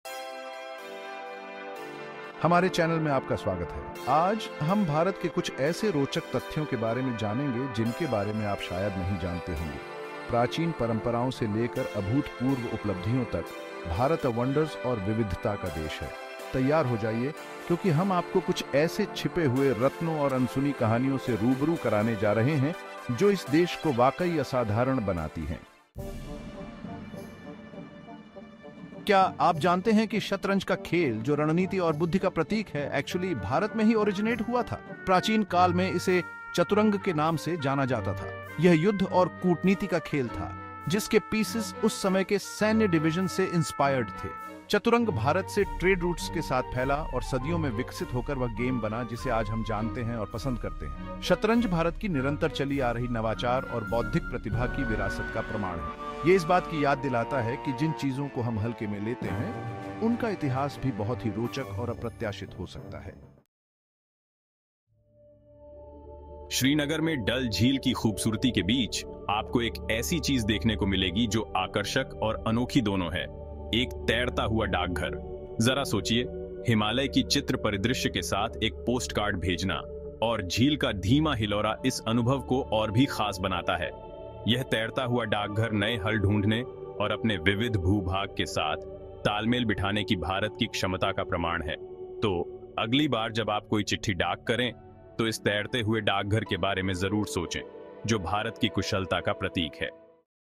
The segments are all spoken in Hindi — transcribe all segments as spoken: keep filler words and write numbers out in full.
हमारे चैनल में आपका स्वागत है। आज हम भारत के कुछ ऐसे रोचक तथ्यों के बारे में जानेंगे जिनके बारे में आप शायद नहीं जानते होंगे। प्राचीन परंपराओं से लेकर अभूतपूर्व उपलब्धियों तक भारत वंडर्स और विविधता का देश है। तैयार हो जाइए, क्योंकि हम आपको कुछ ऐसे छिपे हुए रत्नों और अनसुनी कहानियों से रूबरू कराने जा रहे हैं जो इस देश को वाकई असाधारण बनाती हैं। क्या आप जानते हैं कि शतरंज का खेल, जो रणनीति और बुद्धि का प्रतीक है, एक्चुअली भारत में ही ओरिजिनेट हुआ था। प्राचीन काल में इसे चतुरंग के नाम से जाना जाता था। यह युद्ध और कूटनीति का खेल था, जिसके पीसेस उस समय के सैन्य डिवीजन से इंस्पायर्ड थे। चतुरंग भारत से ट्रेड रूट्स के साथ फैला और सदियों में विकसित होकर वह गेम बना जिसे आज हम जानते हैं और पसंद करते हैं। शतरंज भारत की निरंतर चली आ रही नवाचार और बौद्धिक प्रतिभा की विरासत का प्रमाण है। ये इस बात की याद दिलाता है कि जिन चीजों को हम हल्के में लेते हैं, उनका इतिहास भी बहुत ही रोचक और अप्रत्याशित हो सकता है। श्रीनगर में डल झील की खूबसूरती के बीच आपको एक ऐसी चीज देखने को मिलेगी जो आकर्षक और अनोखी दोनों है। एक तैरता हुआ डाकघर। जरा सोचिए, हिमालय की चित्र परिदृश्य के साथ एक पोस्ट कार्ड भेजना और झील का धीमा हिलोरा इस अनुभव को और भी खास बनाता है। यह तैरता हुआ डाकघर नए हल ढूंढने और अपने विविध भूभाग के साथ तालमेल बिठाने की भारत की क्षमता का प्रमाण है। तो अगली बार जब आप कोई चिट्ठी डाक करें, तो इस तैरते हुए डाकघर के बारे में जरूर सोचें, जो भारत की कुशलता का प्रतीक है।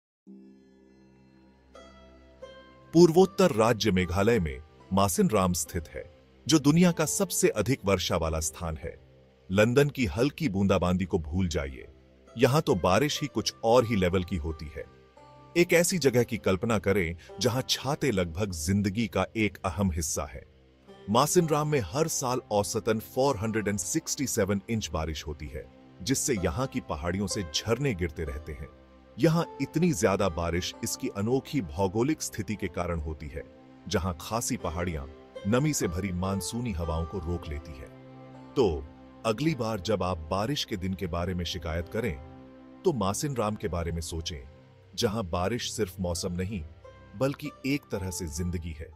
पूर्वोत्तर राज्य मेघालय में मासिनराम स्थित है, जो दुनिया का सबसे अधिक वर्षा वाला स्थान है। लंदन की हल्की बूंदाबांदी को भूल जाइए, यहां तो बारिश ही कुछ और ही लेवल की होती है। एक ऐसी जगह की कल्पना करें जहां छाते लगभग जिंदगी का एक अहम हिस्सा है। मासिनराम में हर साल औसतन चार सौ सरसठ इंच बारिश होती है, जिससे यहां की पहाड़ियों से झरने गिरते रहते हैं। यहां इतनी ज्यादा बारिश इसकी अनोखी भौगोलिक स्थिति के कारण होती है, जहां खासी पहाड़ियां नमी से भरी मानसूनी हवाओं को रोक लेती है। तो अगली बार जब आप बारिश के दिन के बारे में शिकायत करें, तो मासिनराम के बारे में सोचें, जहां बारिश सिर्फ मौसम नहीं, बल्कि एक तरह से जिंदगी है।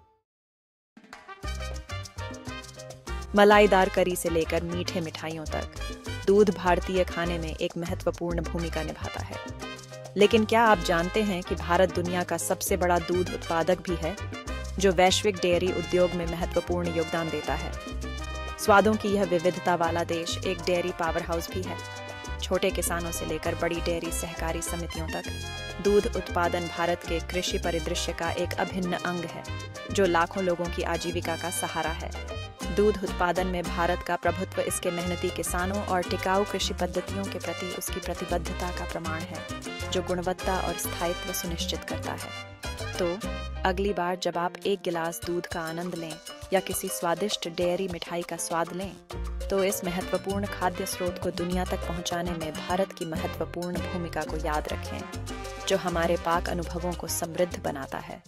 मलाईदार करी से लेकर मीठे मिठाइयों तक, दूध भारतीय खाने में एक महत्वपूर्ण भूमिका निभाता है। लेकिन क्या आप जानते हैं कि भारत दुनिया का सबसे बड़ा दूध उत्पादक भी है, जो वैश्विक डेयरी उद्योग में महत्वपूर्ण योगदान देता है। स्वादों की यह विविधता वाला देश एक डेयरी पावर हाउस भी है। छोटे किसानों से लेकर बड़ी डेयरी सहकारी समितियों तक, दूध उत्पादन भारत के कृषि परिदृश्य का एक अभिन्न अंग है, जो लाखों लोगों की आजीविका का सहारा है। दूध उत्पादन में भारत का प्रभुत्व इसके मेहनती किसानों और टिकाऊ कृषि पद्धतियों के प्रति उसकी प्रतिबद्धता का प्रमाण है, जो गुणवत्ता और स्थायित्व सुनिश्चित करता है। तो अगली बार जब आप एक गिलास दूध का आनंद लें या किसी स्वादिष्ट डेयरी मिठाई का स्वाद लें, तो इस महत्वपूर्ण खाद्य स्रोत को दुनिया तक पहुंचाने में भारत की महत्वपूर्ण भूमिका को याद रखें, जो हमारे पाक अनुभवों को समृद्ध बनाता है।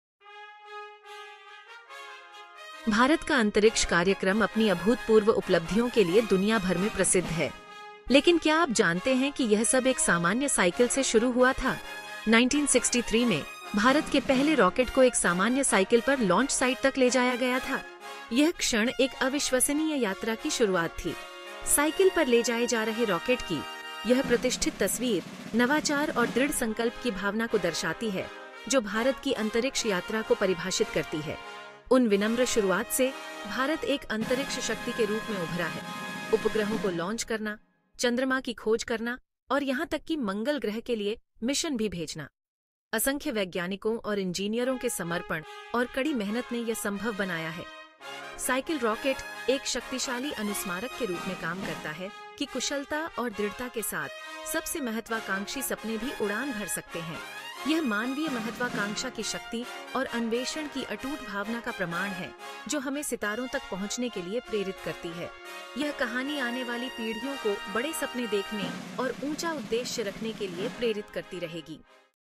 भारत का अंतरिक्ष कार्यक्रम अपनी अभूतपूर्व उपलब्धियों के लिए दुनिया भर में प्रसिद्ध है। लेकिन क्या आप जानते हैं कि यह सब एक सामान्य साइकिल से शुरू हुआ था? उन्नीस सौ तिरसठ में भारत के पहले रॉकेट को एक सामान्य साइकिल पर लॉन्च साइट तक ले जाया गया था। यह क्षण एक अविश्वसनीय यात्रा की शुरुआत थी। साइकिल पर ले जाए जा रहे रॉकेट की यह प्रतिष्ठित तस्वीर नवाचार और दृढ़ संकल्प की भावना को दर्शाती है, जो भारत की अंतरिक्ष यात्रा को परिभाषित करती है। उन विनम्र शुरुआत से भारत एक अंतरिक्ष शक्ति के रूप में उभरा है। उपग्रहों को लॉन्च करना, चंद्रमा की खोज करना और यहाँ तक कि मंगल ग्रह के लिए मिशन भी भेजना। असंख्य वैज्ञानिकों और इंजीनियरों के समर्पण और कड़ी मेहनत ने यह संभव बनाया है। साइकिल रॉकेट एक शक्तिशाली अनुस्मारक के रूप में काम करता है कि कुशलता और दृढ़ता के साथ सबसे महत्वाकांक्षी सपने भी उड़ान भर सकते हैं। यह मानवीय महत्वाकांक्षा की शक्ति और अन्वेषण की अटूट भावना का प्रमाण है, जो हमें सितारों तक पहुंचने के लिए प्रेरित करती है। यह कहानी आने वाली पीढ़ियों को बड़े सपने देखने और ऊंचा उद्देश्य रखने के लिए प्रेरित करती रहेगी।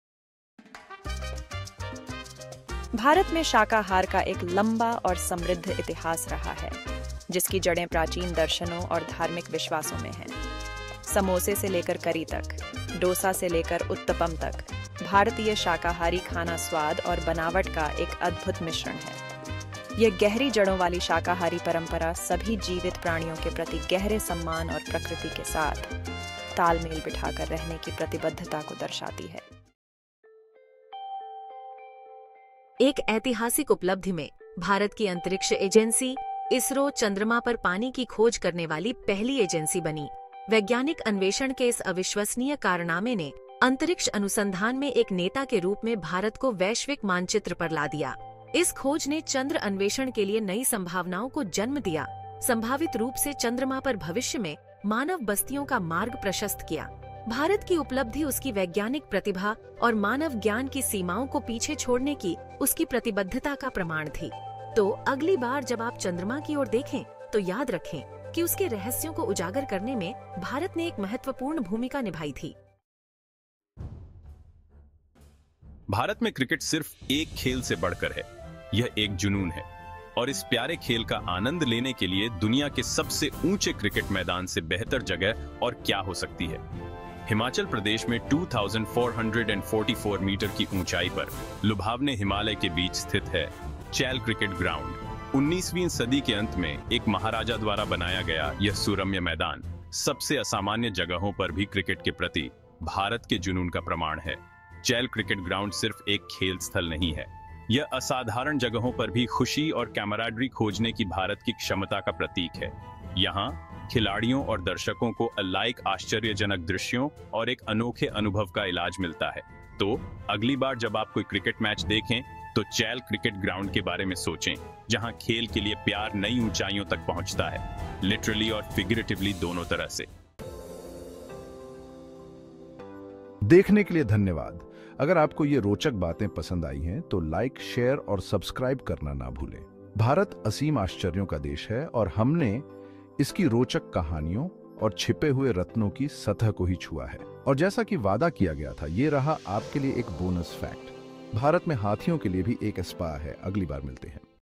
भारत में शाकाहार का एक लंबा और समृद्ध इतिहास रहा है, जिसकी जड़ें प्राचीन दर्शनों और धार्मिक विश्वासों में हैं। समोसे से लेकर करी तक, डोसा से लेकर उत्तपम तक, भारतीय शाकाहारी खाना स्वाद और बनावट का एक अद्भुत मिश्रण है। यह गहरी जड़ों वाली शाकाहारी परंपरा सभी जीवित प्राणियों के प्रति गहरे सम्मान और प्रकृति के साथ तालमेल बिठाकर रहने की प्रतिबद्धता को दर्शाती है। एक ऐतिहासिक उपलब्धि में भारत की अंतरिक्ष एजेंसी इसरो चंद्रमा पर पानी की खोज करने वाली पहली एजेंसी बनी। वैज्ञानिक अन्वेषण के इस अविश्वसनीय कारनामे ने अंतरिक्ष अनुसंधान में एक नेता के रूप में भारत को वैश्विक मानचित्र पर ला दिया। इस खोज ने चंद्र अन्वेषण के लिए नई संभावनाओं को जन्म दिया, संभावित रूप से चंद्रमा पर भविष्य में मानव बस्तियों का मार्ग प्रशस्त किया। भारत की उपलब्धि उसकी वैज्ञानिक प्रतिभा और मानव ज्ञान की सीमाओं को पीछे छोड़ने की उसकी प्रतिबद्धता का प्रमाण थी। तो अगली बार जब आप चंद्रमा की ओर देखें तो याद रखें कि उसके रहस्यों को उजागर करने में भारत ने एक महत्वपूर्ण भूमिका निभाई थी। भारत में क्रिकेट सिर्फ एक खेल से बढ़कर है, यह एक जुनून है और इस प्यारे खेल का आनंद लेने के लिए दुनिया के सबसे ऊंचे क्रिकेट मैदान से बेहतर जगह और क्या हो सकती है। हिमाचल प्रदेश में दो हज़ार चार सौ चौवालीस मीटर की ऊंचाई पर लुभावने हिमालय के बीच स्थित है चैल क्रिकेट ग्राउंड। उन्नीसवीं सदी के अंत में एक महाराजा द्वारा बनाया गया यह सुरम्य मैदान सबसे असामान्य जगहों पर भी क्रिकेट के प्रति भारत के जुनून का प्रमाण है। चैल क्रिकेट ग्राउंड सिर्फ एक खेल स्थल नहीं है, यह असाधारण जगहों पर भी खुशी और कैमराडरी खोजने की भारत की क्षमता का प्रतीक है। यहाँ खिलाड़ियों और दर्शकों को अलाइक आश्चर्यजनक दृश्यों और एक अनोखे अनुभव का इलाज मिलता है। तो अगली बार जब आप कोई क्रिकेट मैच देखें तो चैल क्रिकेट ग्राउंड के बारे में सोचें, जहां खेल के लिए प्यार नई ऊंचाइयों तक पहुंचता है, लिटरली और फिगरेटिवली दोनों तरह से। देखने के लिए धन्यवाद। अगर आपको ये रोचक बातें पसंद आई हैं तो लाइक, शेयर और सब्सक्राइब करना ना भूलें। भारत असीम आश्चर्यों का देश है और हमने इसकी रोचक कहानियों और छिपे हुए रत्नों की सतह को ही छुआ है। और जैसा कि वादा किया गया था, ये रहा आपके लिए एक बोनस फैक्ट। भारत में हाथियों के लिए भी एक स्पा है। अगली बार मिलते हैं।